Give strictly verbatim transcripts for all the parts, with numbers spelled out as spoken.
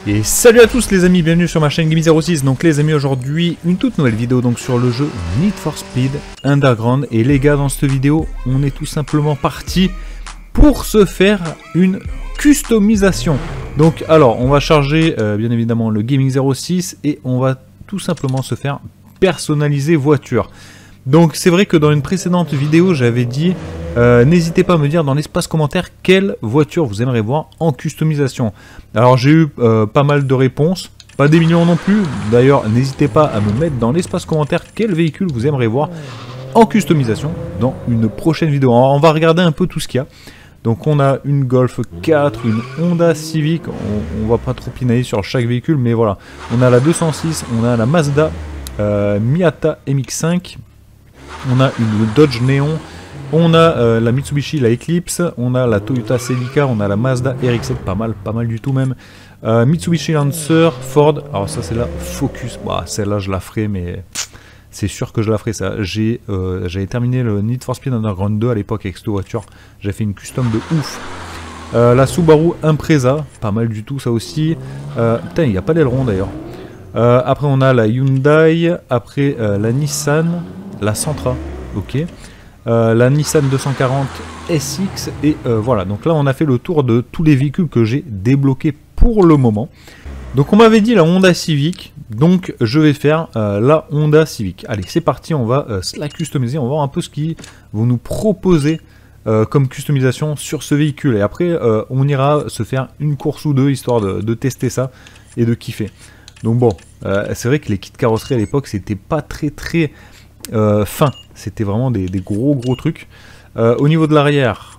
Et salut à tous les amis, bienvenue sur ma chaîne Gaming zéro six. Donc les amis, aujourd'hui une toute nouvelle vidéo donc sur le jeu Need for Speed Underground. Et les gars, dans cette vidéo on est tout simplement parti pour se faire une customisation. Donc alors on va charger euh, bien évidemment le Gaming zéro six et on va tout simplement se faire personnaliser voiture. Donc c'est vrai que dans une précédente vidéo j'avais dit euh, n'hésitez pas à me dire dans l'espace commentaire quelle voiture vous aimeriez voir en customisation. Alors j'ai eu euh, pas mal de réponses, pas des millions non plus. D'ailleurs n'hésitez pas à me mettre dans l'espace commentaire quel véhicule vous aimeriez voir en customisation dans une prochaine vidéo. Alors, on va regarder un peu tout ce qu'il y a. Donc on a une Golf quatre, une Honda Civic, on, on va pas trop pinailler sur chaque véhicule mais voilà. On a la deux cent six, on a la Mazda euh, Miata M X cinq. On a une Dodge Neon, on a euh, la Mitsubishi, la Eclipse, on a la Toyota Celica, on a la Mazda R X sept, pas mal, pas mal du tout même. Euh, Mitsubishi Lancer, Ford, alors ça c'est la Focus, bah, celle-là je la ferai mais c'est sûr que je la ferai ça. J'ai euh, j'avais terminé le Need for Speed Underground deux à l'époque avec cette voiture, j'ai fait une custom de ouf. Euh, la Subaru Impreza, pas mal du tout ça aussi. Euh, putain, il n'y a pas d'aileron d'ailleurs. Euh, après on a la Hyundai, après euh, la Nissan, la Sentra, ok, euh, la Nissan deux cent quarante S X, et euh, voilà, donc là on a fait le tour de tous les véhicules que j'ai débloqués pour le moment. Donc on m'avait dit la Honda Civic, donc je vais faire euh, la Honda Civic. Allez, c'est parti, on va euh, se la customiser, on va voir un peu ce qu'ils vont nous proposer euh, comme customisation sur ce véhicule, et après euh, on ira se faire une course ou deux, histoire de, de tester ça et de kiffer. Donc bon, euh, c'est vrai que les kits carrosserie à l'époque c'était pas très très Euh, fin, c'était vraiment des, des gros gros trucs. Euh, au niveau de l'arrière,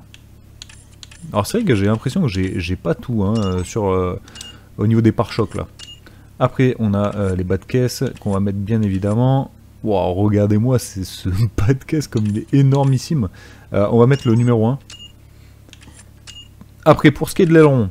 alors c'est vrai que j'ai l'impression que j'ai pas tout hein, sur euh, au niveau des pare-chocs là. Après on a euh, les bas de caisse qu'on va mettre bien évidemment. Waouh, regardez-moi c'est ce bas de caisse comme il est énormissime. Euh, on va mettre le numéro un. Après pour ce qui est de l'aileron,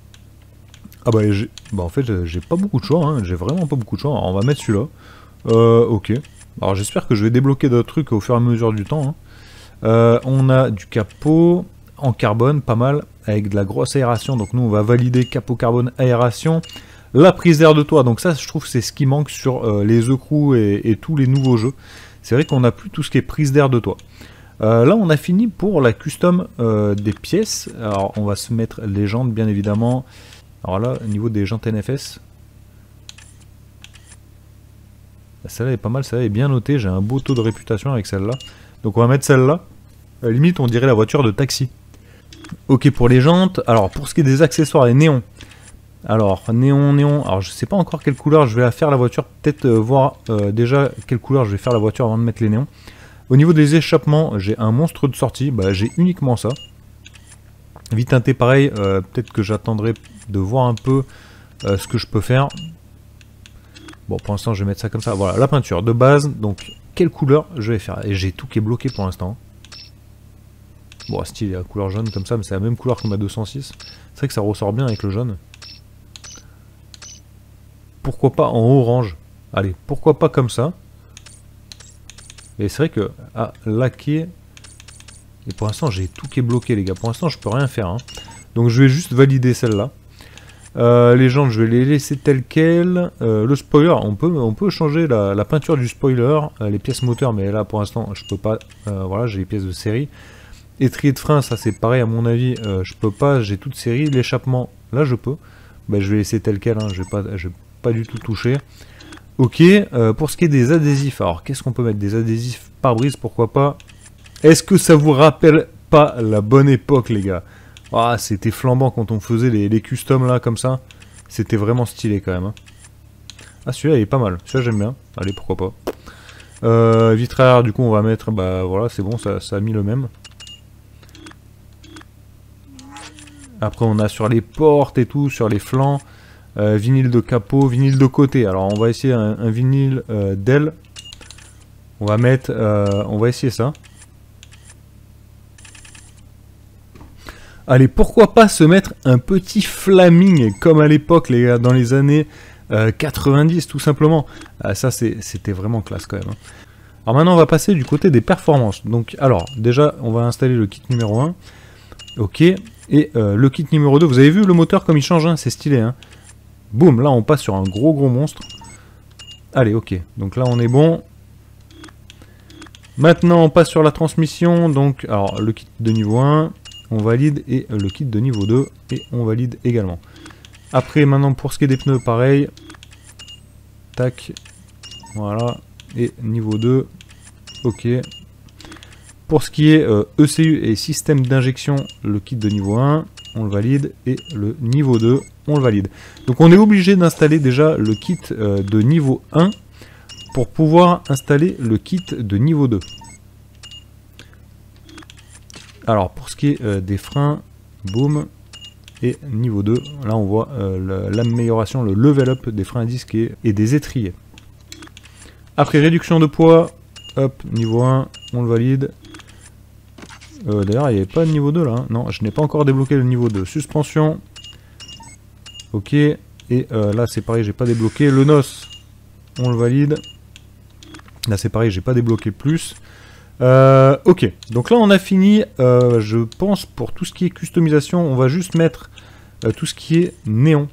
ah bah, bah en fait j'ai pas beaucoup de choix, hein. J'ai vraiment pas beaucoup de choix. Alors, on va mettre celui-là. Euh, ok. Alors j'espère que je vais débloquer d'autres trucs au fur et à mesure du temps. Hein. Euh, on a du capot en carbone, pas mal, avec de la grosse aération. Donc nous on va valider capot carbone aération. La prise d'air de toit, donc ça je trouve que c'est ce qui manque sur euh, les écrous et, et tous les nouveaux jeux. C'est vrai qu'on n'a plus tout ce qui est prise d'air de toit. Euh, là on a fini pour la custom euh, des pièces. Alors on va se mettre les jantes bien évidemment. Alors là au niveau des jantes N F S, celle-là est pas mal, celle-là est bien notée, j'ai un beau taux de réputation avec celle-là. Donc on va mettre celle-là. À la limite on dirait la voiture de taxi. Ok pour les jantes. Alors pour ce qui est des accessoires, les néons. Alors néon, néon, alors je sais pas encore quelle couleur je vais faire la voiture. Peut-être euh, voir euh, déjà quelle couleur je vais faire la voiture avant de mettre les néons. Au niveau des échappements, j'ai un monstre de sortie, bah, j'ai uniquement ça. Vite teinté pareil, euh, peut-être que j'attendrai de voir un peu euh, ce que je peux faire. Bon, pour l'instant, je vais mettre ça comme ça. Voilà, la peinture de base. Donc, quelle couleur je vais faire? Et j'ai tout qui est bloqué pour l'instant. Bon, style, la couleur jaune comme ça, mais c'est la même couleur que ma deux cent six. C'est vrai que ça ressort bien avec le jaune. Pourquoi pas en orange? Allez, pourquoi pas comme ça? Et c'est vrai que, ah, laquer. Et pour l'instant, j'ai tout qui est bloqué, les gars. Pour l'instant, je peux rien faire. Hein. Donc, je vais juste valider celle-là. Euh, les jantes je vais les laisser telles quelles. Euh, le spoiler on peut, on peut changer la, la peinture du spoiler, euh, les pièces moteurs mais là pour l'instant je peux pas, euh, voilà j'ai les pièces de série. Étrier de frein ça c'est pareil à mon avis, euh, je peux pas, j'ai toute série. L'échappement là je peux, bah, je vais laisser tel quel, hein. je vais pas, je vais pas du tout toucher. Ok, euh, pour ce qui est des adhésifs, alors qu'est-ce qu'on peut mettre? Des adhésifs pare-brise pourquoi pas. Est-ce que ça vous rappelle pas la bonne époque les gars? Ah, c'était flambant quand on faisait les, les customs là comme ça. C'était vraiment stylé quand même. Hein. Ah celui-là il est pas mal. Celui-là j'aime bien. Allez pourquoi pas. Euh, vitre arrière du coup on va mettre. Bah voilà c'est bon ça, ça a mis le même. Après on a sur les portes et tout, sur les flancs. Euh, vinyle de capot, vinyle de côté. Alors on va essayer un, un vinyle euh, d'aile. On va mettre. Euh, on va essayer ça. Allez, pourquoi pas se mettre un petit flaming comme à l'époque, les gars, dans les années euh, quatre-vingt-dix, tout simplement. Ah, ça, c'était vraiment classe quand même. Hein. Alors maintenant, on va passer du côté des performances. Donc, alors, déjà, on va installer le kit numéro un. Ok. Et euh, le kit numéro deux, vous avez vu le moteur comme il change, hein, c'est stylé. Hein. Boum, là on passe sur un gros gros monstre. Allez, ok. Donc là on est bon. Maintenant on passe sur la transmission. Donc, alors le kit de niveau un, on valide. Et le kit de niveau deux, et on valide également. Après, maintenant pour ce qui est des pneus, pareil. Tac. Voilà. Et niveau deux. Ok. Pour ce qui est euh, E C U et système d'injection, le kit de niveau un, on le valide. Et le niveau deux, on le valide. Donc on est obligé d'installer déjà le kit euh, de niveau un pour pouvoir installer le kit de niveau deux. Alors pour ce qui est euh, des freins, boum, et niveau deux, là on voit euh, l'amélioration, le level up des freins à disque et, et des étriers. Après réduction de poids, hop, niveau un, on le valide. Euh, D'ailleurs, il n'y avait pas de niveau deux là. Hein. Non, je n'ai pas encore débloqué le niveau deux. Suspension. Ok. Et euh, là, c'est pareil, j'ai pas débloqué. Le N O S, on le valide. Là, c'est pareil, j'ai pas débloqué plus. Euh, ok. Donc là, on a fini. Euh, je pense pour tout ce qui est customisation, on va juste mettre euh, tout ce qui est néon.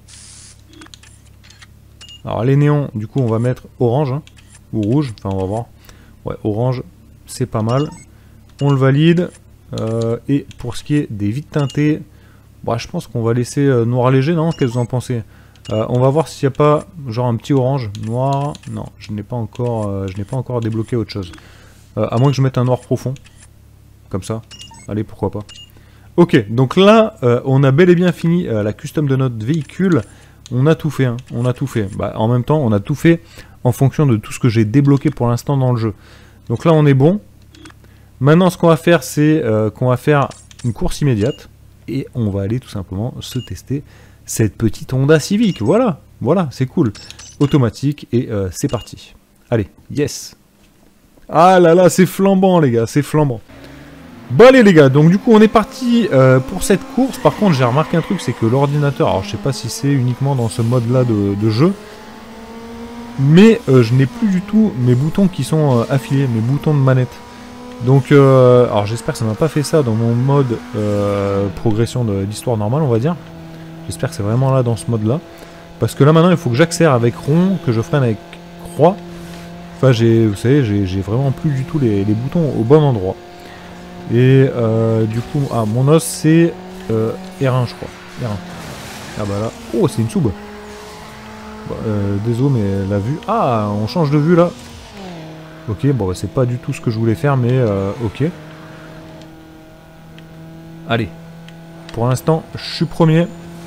Alors, les néons, du coup, on va mettre orange. Hein, ou rouge. Enfin, on va voir. Ouais, orange, c'est pas mal. On le valide. Euh, et pour ce qui est des vitres teintées, bah, je pense qu'on va laisser euh, noir léger, non? Qu'est-ce que vous en pensez? euh, On va voir s'il n'y a pas genre un petit orange, noir. Non, je n'ai pas encore, euh, je n'ai pas encore débloqué autre chose. Euh, à moins que je mette un noir profond, comme ça. Allez, pourquoi pas. Ok, donc là, euh, on a bel et bien fini euh, la custom de notre véhicule. On a tout fait, hein, on a tout fait. Bah, en même temps, on a tout fait en fonction de tout ce que j'ai débloqué pour l'instant dans le jeu. Donc là, on est bon. Maintenant, ce qu'on va faire, c'est euh, qu'on va faire une course immédiate. Et on va aller tout simplement se tester cette petite Honda Civic. Voilà, voilà, c'est cool. Automatique, et euh, c'est parti. Allez, yes. Ah là là, c'est flambant, les gars, c'est flambant. Bon, allez, les gars, donc du coup, on est parti euh, pour cette course. Par contre, j'ai remarqué un truc, c'est que l'ordinateur... Alors, je sais pas si c'est uniquement dans ce mode-là de, de jeu. Mais euh, je n'ai plus du tout mes boutons qui sont euh, affiliés, mes boutons de manette. Donc, euh, alors j'espère que ça m'a pas fait ça dans mon mode euh, progression de l'histoire normale, on va dire. J'espère que c'est vraiment là dans ce mode-là. Parce que là maintenant, il faut que j'accélère avec rond, que je freine avec croix. Enfin, j'ai, vous savez, j'ai vraiment plus du tout les, les boutons au bon endroit. Et euh, du coup, ah, mon os c'est euh, R un, je crois. R un. Ah bah là, oh, c'est une sub. Bah, euh, désolé, mais la vue. Ah, on change de vue là. Ok, bon, bah, c'est pas du tout ce que je voulais faire, mais euh, ok. Allez. Pour l'instant, je suis premier.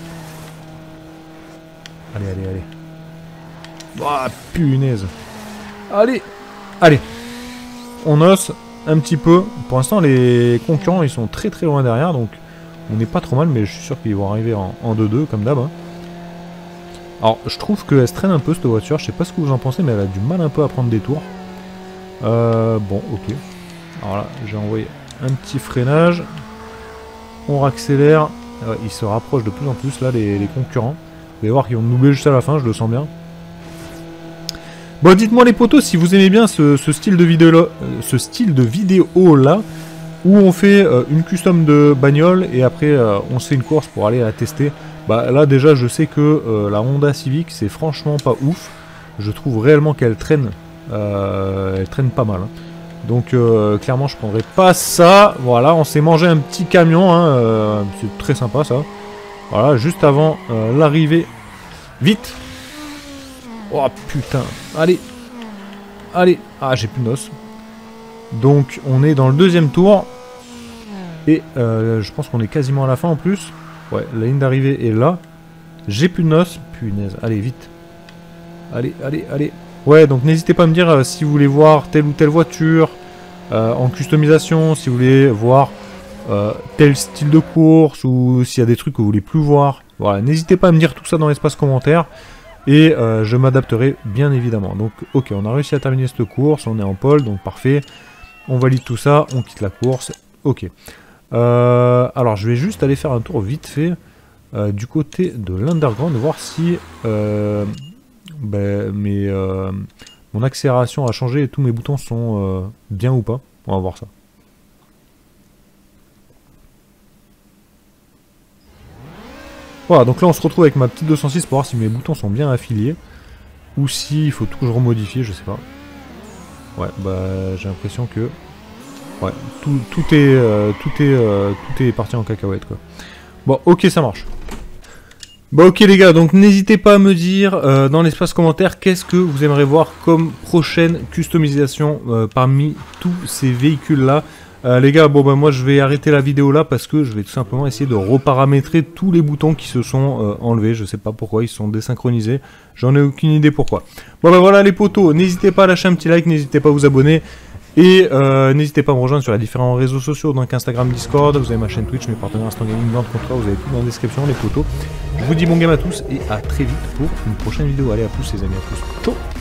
Allez, allez, allez. Ah, punaise. Allez. Allez. On ose un petit peu. Pour l'instant, les concurrents, ils sont très très loin derrière, donc on n'est pas trop mal, mais je suis sûr qu'ils vont arriver en deux deux, comme d'hab. Hein. Alors, je trouve qu'elle se traîne un peu, cette voiture. Je sais pas ce que vous en pensez, mais elle a du mal un peu à prendre des tours. Euh, bon, ok. Alors là, j'ai envoyé un petit freinage. On raccélère. Euh, ils se rapprochent de plus en plus, là, les, les concurrents. Vous allez voir qu'ils vont nous doubler juste à la fin, je le sens bien. Bon, dites-moi les potos si vous aimez bien ce, ce style de vidéo là, euh, ce style de vidéo là, où on fait euh, une custom de bagnole et après euh, on se fait une course pour aller la tester. Bah là déjà je sais que euh, la Honda Civic c'est franchement pas ouf. Je trouve réellement qu'elle traîne, euh, elle traîne pas mal. Hein. Donc euh, clairement je prendrai pas ça. Voilà, on s'est mangé un petit camion, hein, euh, c'est très sympa ça. Voilà, juste avant euh, l'arrivée. Vite! Oh putain, allez, allez, ah j'ai plus de noces. Donc on est dans le deuxième tour. Et euh, je pense qu'on est quasiment à la fin en plus. Ouais, la ligne d'arrivée est là. J'ai plus de noces, punaise, allez vite. Allez, allez, allez. Ouais, donc n'hésitez pas à me dire euh, si vous voulez voir telle ou telle voiture euh, en customisation, si vous voulez voir euh, tel style de course ou s'il y a des trucs que vous voulez plus voir. Voilà, n'hésitez pas à me dire tout ça dans l'espace commentaire. Et euh, je m'adapterai bien évidemment. Donc ok, on a réussi à terminer cette course, on est en pole, donc parfait. On valide tout ça, on quitte la course. Ok. Euh, alors je vais juste aller faire un tour vite fait euh, du côté de l'underground, voir si euh, ben, mes, euh, mon accélération a changé et tous mes boutons sont euh, bien ou pas. On va voir ça. Voilà, donc là on se retrouve avec ma petite deux cent six pour voir si mes boutons sont bien affiliés. Ou s'il faut tout que je remodifie, je sais pas. Ouais, bah j'ai l'impression que... Ouais, tout, tout est, euh, tout, est, euh, tout est parti en cacahuète quoi. Bon, ok, ça marche. Bon, ok les gars, donc n'hésitez pas à me dire euh, dans l'espace commentaire qu'est-ce que vous aimeriez voir comme prochaine customisation euh, parmi tous ces véhicules là. Euh, les gars, bon bah moi je vais arrêter la vidéo là parce que je vais tout simplement essayer de reparamétrer tous les boutons qui se sont euh, enlevés. Je sais pas pourquoi, ils sont désynchronisés. J'en ai aucune idée pourquoi. Bon bah voilà les potos, n'hésitez pas à lâcher un petit like, n'hésitez pas à vous abonner. Et euh, n'hésitez pas à me rejoindre sur les différents réseaux sociaux, donc Instagram, Discord, vous avez ma chaîne Twitch, mes partenaires Instant Gaming, dans le contrat, vous avez tout dans la description, les potos. Je vous dis bon game à tous et à très vite pour une prochaine vidéo. Allez à plus les amis, à plus. Ciao.